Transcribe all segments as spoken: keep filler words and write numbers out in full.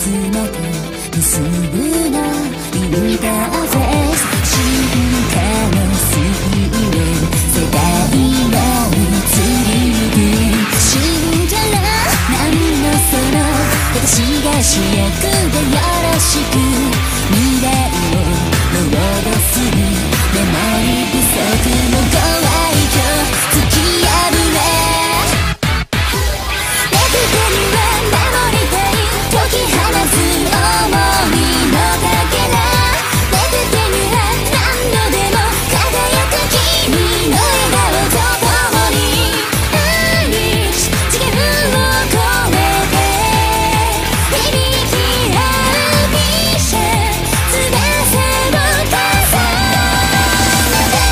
つなく結ぶのインターフェース進化の水面世代が移りゆく死んだら何のその私が主役でよろしく未来をロードするメモリ不足のご愛嬌突き破れレクテには守りたい解き放つ想いのかけらレクテには何度でも輝く君の笑顔と共にアリス次元を超えて響き合うミッション翼を重ねて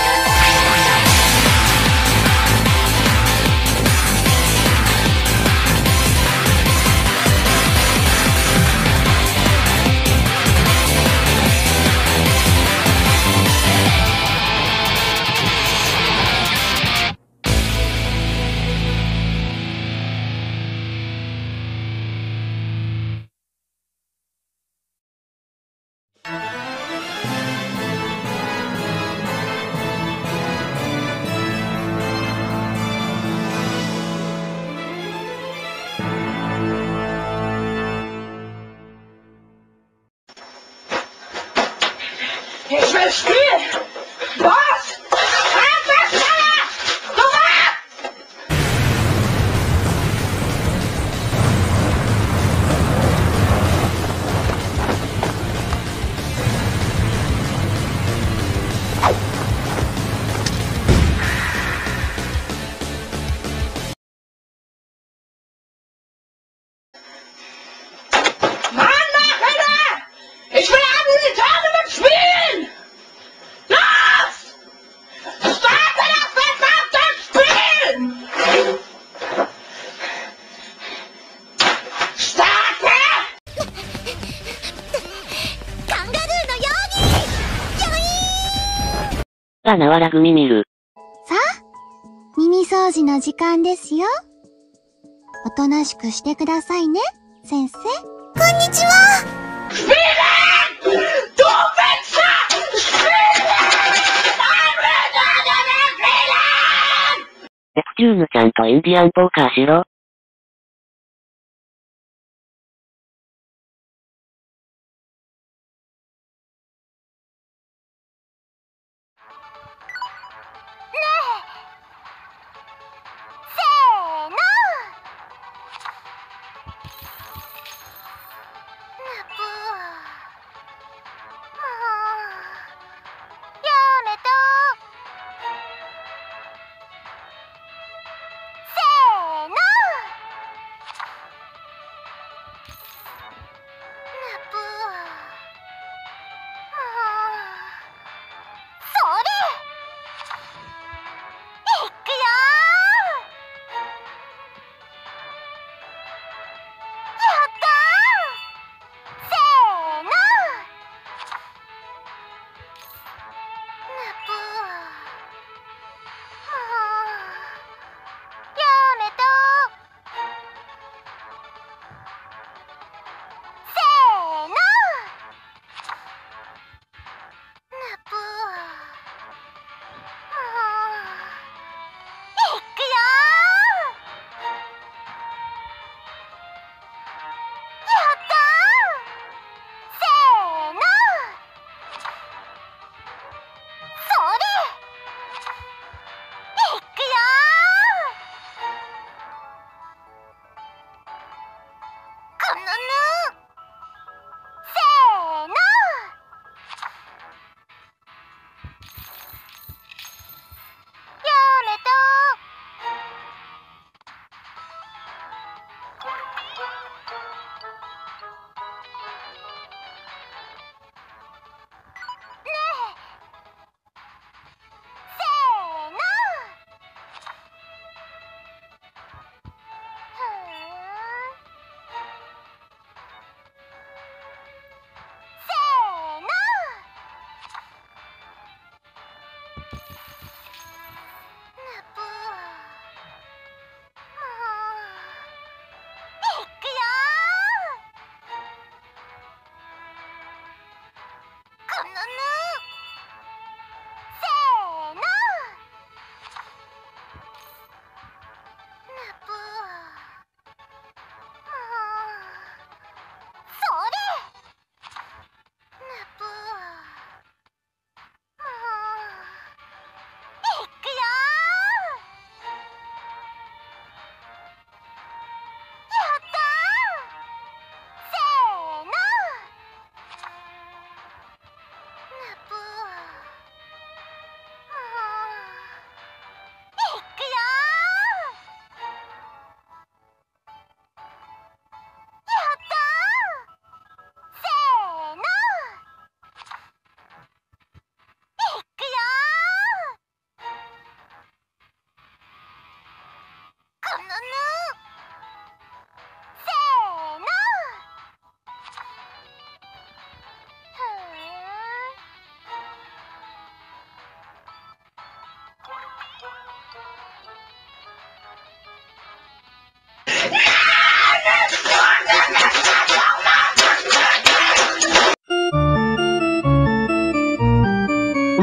Ich will spielen! Was? Abwärtsstelle! Sofort! Mann, Nachhinein! Ich will ab in die Tournament spielen! Los! Starte das verdammte Spiel! Starte! カンガルーのようによいあ、なわら組見る。 さあ、耳掃除の時間ですよ。おとなしくしてくださいね、先生。こんにちは。 Spielen! Du Wichser! Spielen! Nein, Spielen! ネプチューヌちゃんとインディアンポーカーしろ。 せーの。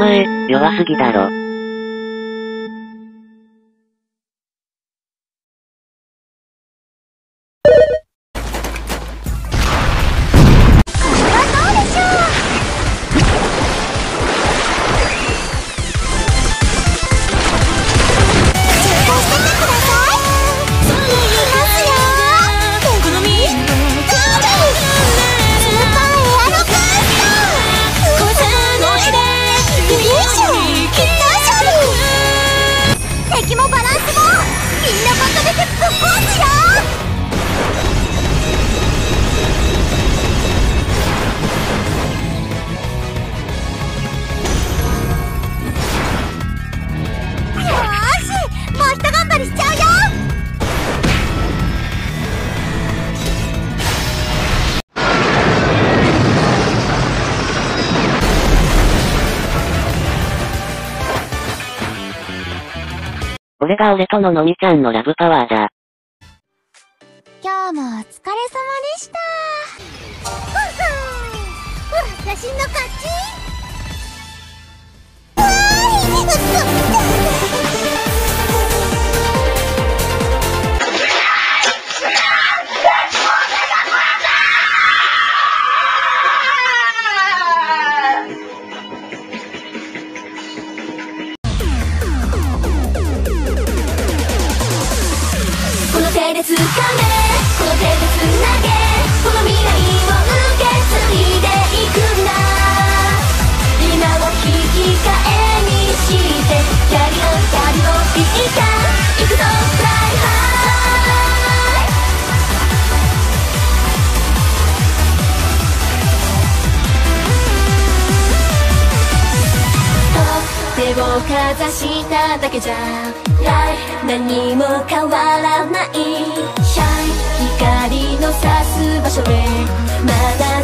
前、弱すぎだろ。 敵もバランスもみんなまとめてぶっ壊すよ。よーし、もうひと頑張りしちゃうよ。 俺が俺とののみちゃんのラブパワーだ。 今日もお疲れ様でした。ふんふん、私の勝ち。わーい、うっと。 この手で掴め、この手でつなげ、この未来を受け継いでいくんだ。今を引き換えにしてキャリオンキャリオンいいか行くぞフライハイ。手をかざしただけじゃ何も変わらない。シャイン光の差す場所へまだ